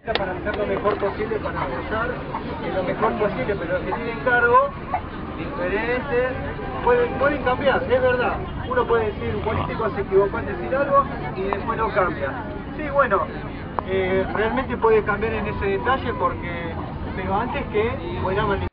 para hacer lo mejor posible, para apoyar lo mejor posible, pero los que tienen cargo diferentes pueden cambiar, es verdad. Uno puede decir, un político se equivocó en decir algo y después no cambia. Sí, bueno, realmente puede cambiar en ese detalle pero antes que fuera